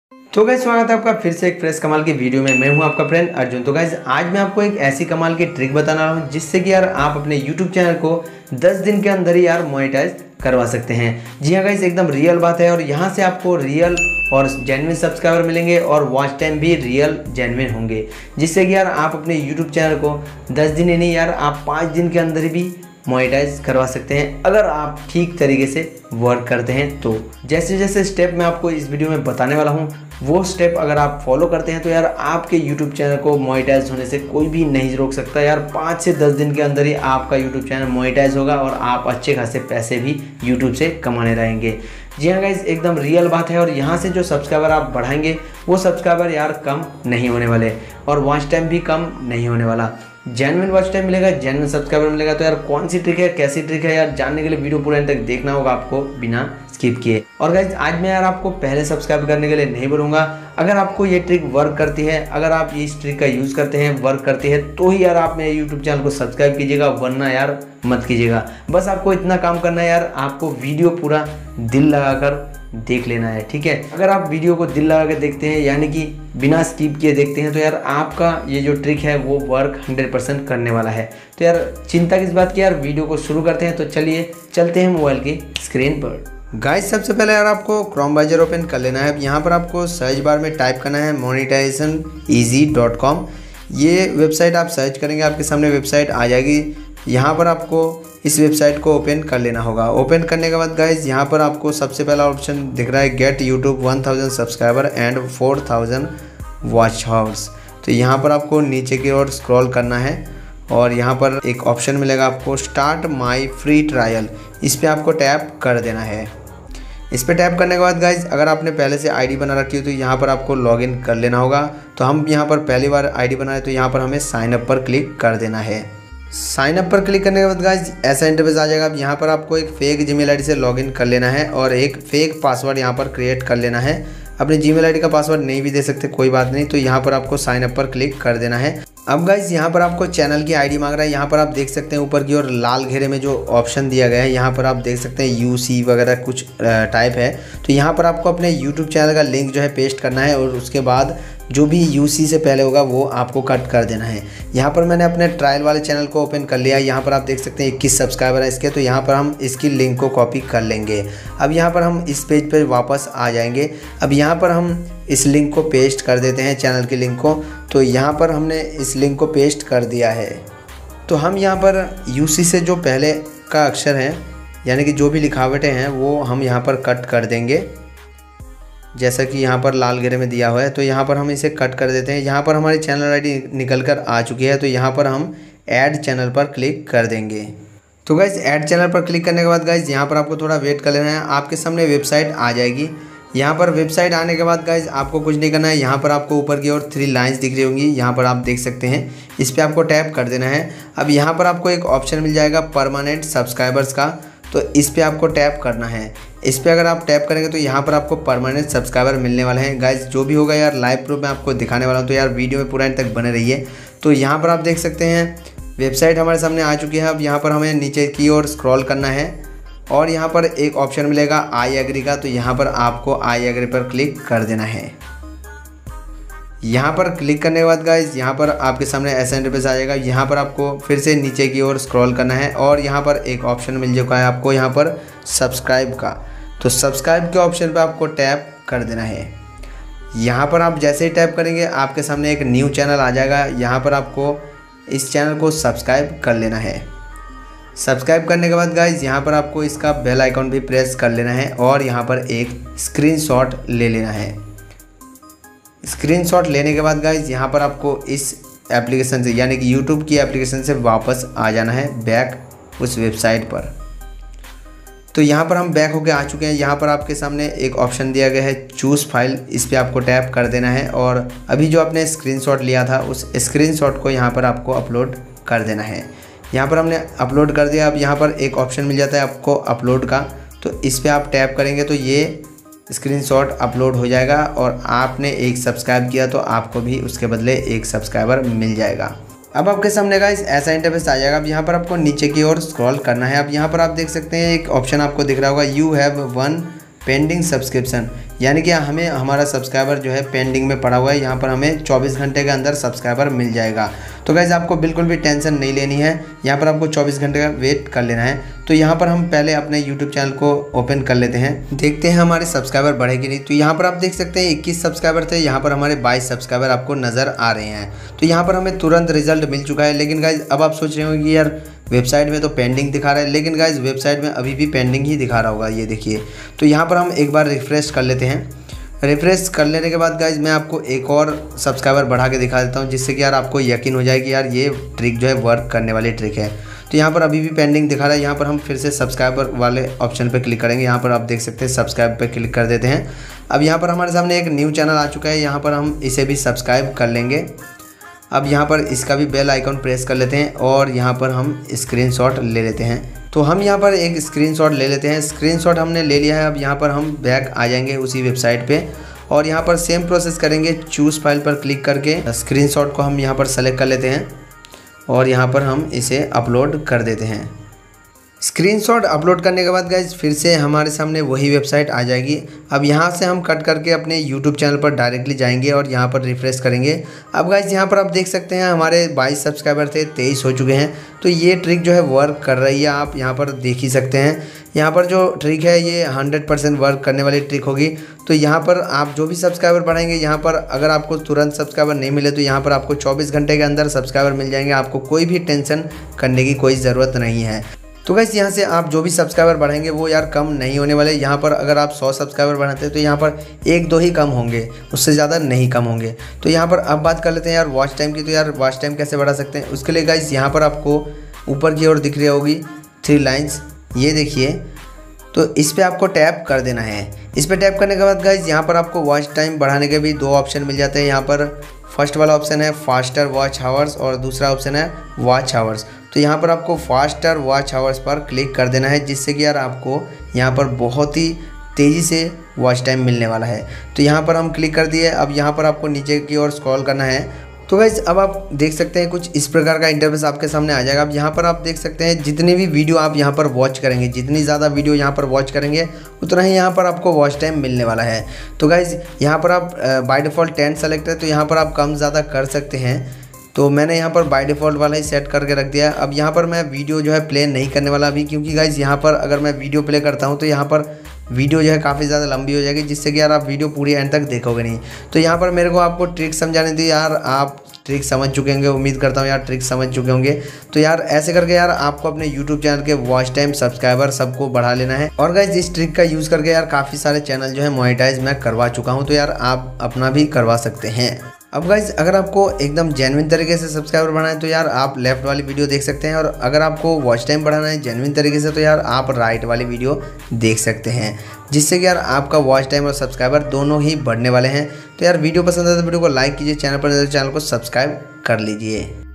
तो गाइस स्वागत है आपका फिर से एक फ्रेश कमाल की वीडियो में। मैं हूं आपका फ्रेंड अर्जुन। तो गाइस आज मैं आपको एक ऐसी कमाल की ट्रिक बताने वाला हूं जिससे कि यार आप अपने YouTube चैनल को 10 दिन के अंदर ही यार मोनेटाइज करवा सकते हैं। जी हाँ गाइस, एकदम रियल बात है और यहाँ से आपको रियल और जेन्युइन सब्सक्राइबर मिलेंगे और वॉच टाइम भी रियल जेन्युइन होंगे, जिससे कि यार आप अपने YouTube चैनल को 10 दिन ही नहीं यार आप 5 दिन के अंदर भी मोनेटाइज करवा सकते हैं, अगर आप ठीक तरीके से वर्क करते हैं। तो जैसे जैसे स्टेप मैं आपको इस वीडियो में बताने वाला हूँ वो स्टेप अगर आप फॉलो करते हैं तो यार आपके YouTube चैनल को मोनेटाइज होने से कोई भी नहीं रोक सकता। यार 5 से 10 दिन के अंदर ही आपका YouTube चैनल मोनेटाइज होगा और आप अच्छे खासे पैसे भी YouTube से कमाने रहेंगे। जी हाँ गाइज, एकदम रियल बात है। और यहाँ से जो सब्सक्राइबर आप बढ़ाएंगे वो सब्सक्राइबर यार कम नहीं होने वाले और वॉच टाइम भी कम नहीं होने वाला। जेन्युइन वॉच टाइम मिलेगा, जेन्युइन सब्सक्राइबर मिलेगा। तो यार कौन सी ट्रिक है, कैसी ट्रिक है यार, जानने के लिए वीडियो पूरे एंड तक देखना होगा आपको बिना स्किप किए। और गाइज आज मैं यार आपको पहले सब्सक्राइब करने के लिए नहीं बोलूँगा। अगर आपको ये ट्रिक वर्क करती है, अगर आप इस ट्रिक का यूज़ करते हैं, वर्क करती है, तो ही यार आप मेरे यूट्यूब चैनल को सब्सक्राइब कीजिएगा, वरना यार मत कीजिएगा। बस आपको इतना काम करना है यार, आपको वीडियो पूरा दिल लगाकर देख लेना है, ठीक है। अगर आप वीडियो को दिल लगा के देखते हैं यानी कि बिना स्किप किए देखते हैं तो यार आपका ये जो ट्रिक है वो वर्क 100% करने वाला है। तो यार चिंता किस बात की, यार वीडियो को शुरू करते हैं। तो चलिए चलते हैं मोबाइल की स्क्रीन पर। गाइस सबसे पहले यार आपको क्रोम ब्राउज़र ओपन कर लेना है। अब यहाँ पर आपको सर्च बार में टाइप करना है monetizationeasy.com। ये वेबसाइट आप सर्च करेंगे आपके सामने वेबसाइट आ जाएगी। यहाँ पर आपको इस वेबसाइट को ओपन कर लेना होगा। ओपन करने के बाद गाइज यहाँ पर आपको सबसे पहला ऑप्शन दिख रहा है get YouTube 1000 subscriber and 4000 watch hours. तो यहाँ पर आपको नीचे की ओर स्क्रॉल करना है और यहाँ पर एक ऑप्शन मिलेगा आपको स्टार्ट माई फ्री ट्रायल। इस पर आपको टैप कर देना है। इस पर टैप करने के बाद गाइज अगर आपने पहले से आईडी बना रखी हो तो यहाँ पर आपको लॉगिन कर लेना होगा। तो हम यहाँ पर पहली बार आईडी बनाए तो यहाँ पर हमें साइन अप पर क्लिक कर देना है। साइन अप पर क्लिक करने के बाद गाइज ऐसा इंटरफेस आ जाएगा। अब यहाँ पर आपको एक फेक जीमेल आईडी से लॉगिन कर लेना है और एक फेक पासवर्ड यहाँ पर क्रिएट कर लेना है। अपने जीमेल आईडी का पासवर्ड नहीं भी दे सकते, कोई बात नहीं। तो यहाँ पर आपको साइन अप पर क्लिक कर देना है। अब गाइज यहाँ पर आपको चैनल की आईडी मांग रहा है। यहाँ पर आप देख सकते हैं ऊपर की ओर लाल घेरे में जो ऑप्शन दिया गया है यहाँ पर आप देख सकते हैं यूसी वगैरह कुछ टाइप है। तो यहाँ पर आपको अपने यूट्यूब चैनल का लिंक जो है पेस्ट करना है और उसके बाद जो भी यूसी से पहले होगा वो आपको कट कर देना है। यहाँ पर मैंने अपने ट्रायल वाले चैनल को ओपन कर लिया है। यहाँ पर आप देख सकते हैं 21 सब्सक्राइबर है इसके। तो यहाँ पर हम इसकी लिंक को कॉपी कर लेंगे। अब यहाँ पर हम इस पेज पर वापस आ जाएंगे। अब यहाँ पर हम इस लिंक को पेस्ट कर देते हैं, चैनल की लिंक को। तो यहाँ पर हमने इस लिंक को पेस्ट कर दिया है। तो हम यहाँ पर यूसी से जो पहले का अक्षर है यानी कि जो भी लिखावटें हैं वो हम यहाँ पर कट कर देंगे, जैसा कि यहाँ पर लाल घेरे में दिया हुआ है। तो यहाँ पर हम इसे कट कर देते हैं। यहाँ पर हमारी चैनल आईडी निकल कर आ चुकी है। तो यहाँ पर हम ऐड चैनल पर क्लिक कर देंगे। तो गाइज ऐड चैनल पर क्लिक करने के बाद गाइज यहाँ पर आपको थोड़ा वेट कर लेना है, आपके सामने वेबसाइट आ जाएगी। यहाँ पर वेबसाइट आने के बाद गाइज आपको कुछ नहीं करना है। यहाँ पर आपको ऊपर की ओर 3 लाइन्स दिख रही होंगी, यहाँ पर आप देख सकते हैं। इस पर आपको टैप कर देना है। अब यहाँ पर आपको एक ऑप्शन मिल जाएगा परमानेंट सब्सक्राइबर्स का। तो इस पर आपको टैप करना है। इस पर अगर आप टैप करेंगे तो यहाँ पर आपको परमानेंट सब्सक्राइबर मिलने वाले हैं। गाइज जो भी होगा यार लाइव प्रूफ मैं आपको दिखाने वाला हूँ, तो यार वीडियो में पूरा एंड तक बने रहिए। तो यहाँ पर आप देख सकते हैं वेबसाइट हमारे सामने आ चुकी है। अब यहाँ पर हमें नीचे की ओर स्क्रॉल करना है और यहाँ पर एक ऑप्शन मिलेगा आई एग्री का। तो यहाँ पर आपको आई एग्री पर क्लिक कर देना है। यहाँ पर क्लिक करने के बाद गाइज यहाँ पर आपके सामने ऐसा इंटरफेस आ जाएगा। यहाँ पर आपको फिर से नीचे की ओर स्क्रॉल करना है और यहाँ पर एक ऑप्शन मिल चुका है आपको यहाँ पर सब्सक्राइब का। तो सब्सक्राइब के ऑप्शन पर आपको टैप कर देना है। यहाँ पर आप जैसे ही टैप करेंगे आपके सामने एक न्यू चैनल आ जाएगा। यहाँ पर आपको इस चैनल को सब्सक्राइब कर लेना है। सब्सक्राइब करने के बाद गाइज यहाँ पर आपको इसका बेल आइकॉन भी प्रेस कर लेना है और यहाँ पर एक स्क्रीनशॉट ले लेना है। स्क्रीनशॉट लेने के बाद गाइज यहाँ पर आपको इस एप्लीकेशन से यानी कि यूट्यूब की एप्लीकेशन से वापस आ जाना है बैक उस वेबसाइट पर। तो यहाँ पर हम बैक होके आ चुके हैं। यहाँ पर आपके सामने एक ऑप्शन दिया गया है चूज़ फाइल। इस पर आपको टैप कर देना है और अभी जो आपने स्क्रीनशॉट लिया था उस स्क्रीनशॉट को यहाँ पर आपको अपलोड कर देना है। यहाँ पर हमने अपलोड कर दिया। अब यहाँ पर एक ऑप्शन मिल जाता है आपको अपलोड का। तो इस पर आप टैप करेंगे तो ये स्क्रीनशॉट अपलोड हो जाएगा और आपने एक सब्सक्राइब किया तो आपको भी उसके बदले एक सब्सक्राइबर मिल जाएगा। अब आपके सामने गाइस ऐसा इंटरफेस आ जाएगा। अब यहाँ पर आपको नीचे की ओर स्क्रॉल करना है। अब यहाँ पर आप देख सकते हैं एक ऑप्शन आपको दिख रहा होगा यू हैव 1 पेंडिंग सब्सक्रिप्शन, यानी कि हमें हमारा सब्सक्राइबर जो है पेंडिंग में पड़ा हुआ है, यहाँ पर हमें 24 घंटे के अंदर सब्सक्राइबर मिल जाएगा। तो गाइज़ आपको बिल्कुल भी टेंशन नहीं लेनी है, यहाँ पर आपको 24 घंटे का वेट कर लेना है। तो यहाँ पर हम पहले अपने यूट्यूब चैनल को ओपन कर लेते हैं, देखते हैं हमारे सब्सक्राइबर बढ़े कि नहीं। तो यहाँ पर आप देख सकते हैं 21 सब्सक्राइबर थे, यहाँ पर हमारे 22 सब्सक्राइबर आपको नज़र आ रहे हैं। तो यहाँ पर हमें तुरंत रिजल्ट मिल चुका है। लेकिन गाइज़ अब आप सोच रहे हो कि यार वेबसाइट में तो पेंडिंग दिखा रहा है, लेकिन गाइज़ वेबसाइट में अभी भी पेंडिंग ही दिखा रहा होगा, ये देखिए। तो यहाँ पर हम एक बार रिफ्रेश कर लेते हैं। रिफ्रेश कर लेने के बाद गाइज़ मैं आपको एक और सब्सक्राइबर बढ़ा के दिखा देता हूँ, जिससे कि यार आपको यकीन हो जाए कि यार ये ट्रिक जो है वर्क करने वाली ट्रिक है। तो यहाँ पर अभी भी पेंडिंग दिखा रहा है, यहाँ पर हम फिर से सब्सक्राइबर वाले ऑप्शन पर क्लिक करेंगे। यहाँ पर आप देख सकते हैं सब्सक्राइब पे क्लिक कर देते हैं। अब यहाँ पर हमारे सामने एक न्यू चैनल आ चुका है, यहाँ पर हम इसे भी सब्सक्राइब कर लेंगे। अब यहाँ पर इसका भी बेल आइकन प्रेस कर लेते हैं और यहाँ पर हम स्क्रीनशॉट ले लेते हैं। तो हम यहाँ पर एक स्क्रीनशॉट ले लेते हैं। स्क्रीनशॉट हमने ले लिया है। अब यहाँ पर हम बैक आ जाएंगे उसी वेबसाइट पे और यहाँ पर सेम प्रोसेस करेंगे। चूज़ फाइल पर क्लिक करके स्क्रीनशॉट को हम यहाँ पर सेलेक्ट कर लेते हैं और यहाँ पर हम इसे अपलोड कर देते हैं। स्क्रीनशॉट अपलोड करने के बाद गाइज फिर से हमारे सामने वही वेबसाइट आ जाएगी। अब यहाँ से हम कट करके अपने YouTube चैनल पर डायरेक्टली जाएंगे और यहाँ पर रिफ्रेश करेंगे। अब गाइज यहाँ पर आप देख सकते हैं हमारे 22 सब्सक्राइबर थे, 23 हो चुके हैं। तो ये ट्रिक जो है वर्क कर रही है, आप यहाँ पर देख ही सकते हैं। यहाँ पर जो ट्रिक है ये 100% वर्क करने वाली ट्रिक होगी। तो यहाँ पर आप जो भी सब्सक्राइबर बढ़ाएंगे, यहाँ पर अगर आपको तुरंत सब्सक्राइबर नहीं मिले तो यहाँ पर आपको 24 घंटे के अंदर सब्सक्राइबर मिल जाएंगे। आपको कोई भी टेंशन करने की कोई ज़रूरत नहीं है। तो गाइस यहाँ से आप जो भी सब्सक्राइबर बढ़ाएंगे वो यार कम नहीं होने वाले। यहाँ पर अगर आप 100 सब्सक्राइबर बढ़ाते हैं तो यहाँ पर 1-2 ही कम होंगे, उससे ज़्यादा नहीं कम होंगे। तो यहाँ पर अब बात कर लेते हैं यार वॉच टाइम की। तो यार वॉच टाइम कैसे बढ़ा सकते हैं, उसके लिए गाइस यहाँ पर आपको ऊपर की ओर दिख रही होगी 3 लाइन्स, ये देखिए। तो इस पर आपको टैप कर देना है। इस पर टैप करने के बाद गाइस यहाँ पर आपको वॉच टाइम बढ़ाने के भी 2 ऑप्शन मिल जाते हैं। यहाँ पर फर्स्ट वाला ऑप्शन है फास्टर वॉच हावर्स और दूसरा ऑप्शन है वॉच हावर्स। तो यहाँ पर आपको फास्टर वॉच हावर्स पर क्लिक कर देना है, जिससे कि यार आपको यहाँ पर बहुत ही तेज़ी से वॉच टाइम मिलने वाला है। तो यहाँ पर हम क्लिक कर दिए। अब यहाँ पर आपको नीचे की ओर स्क्रॉल करना है। तो गाइस अब आप देख सकते हैं कुछ इस प्रकार का इंटरफेस आपके सामने आ जाएगा। अब यहाँ पर आप देख सकते हैं जितने भी वीडियो आप यहाँ पर वॉच करेंगे, जितनी ज़्यादा वीडियो यहाँ पर वॉच करेंगे उतना ही यहाँ पर आपको वॉच टाइम मिलने वाला है। तो गाइस यहाँ पर आप बाय डिफ़ॉल्ट 10 सेलेक्ट है, तो यहाँ पर आप कम ज़्यादा कर सकते हैं। तो मैंने यहाँ पर बाय डिफ़ॉल्ट वाला ही सेट करके रख दिया। अब यहाँ पर मैं वीडियो जो है प्ले नहीं करने वाला अभी, क्योंकि गाइस यहाँ पर अगर मैं वीडियो प्ले करता हूँ तो यहाँ पर वीडियो जो है काफ़ी ज़्यादा लंबी हो जाएगी, जिससे कि यार आप वीडियो पूरी एंड तक देखोगे नहीं। तो यहाँ पर मेरे को आपको ट्रिक समझाने दी। यार आप ट्रिक समझ चुके होंगे, उम्मीद करता हूँ यार ट्रिक समझ चुके होंगे। तो यार ऐसे करके यार आपको अपने YouTube चैनल के वॉच टाइम, सब्सक्राइबर सबको बढ़ा लेना है। और गाइस इस ट्रिक का यूज़ करके यार काफ़ी सारे चैनल जो है मोनेटाइज मैं करवा चुका हूँ। तो यार आप अपना भी करवा सकते हैं। अब गाइज अगर आपको एकदम जेन्युइन तरीके से सब्सक्राइबर बढ़ाना है तो यार आप लेफ्ट वाली वीडियो देख सकते हैं, और अगर आपको वॉच टाइम बढ़ाना है जेन्युइन तरीके से तो यार आप राइट वाली वीडियो देख सकते हैं, जिससे कि यार आपका वॉच टाइम और सब्सक्राइबर दोनों ही बढ़ने वाले हैं। तो यार वीडियो पसंद है तो वीडियो को लाइक कीजिए, चैनल पर चैनल को सब्सक्राइब कर लीजिए।